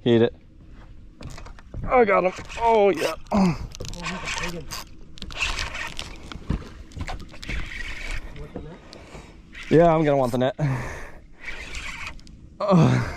Eat it. I got him. Oh, yeah. Yeah, I'm gonna want the net. Oh.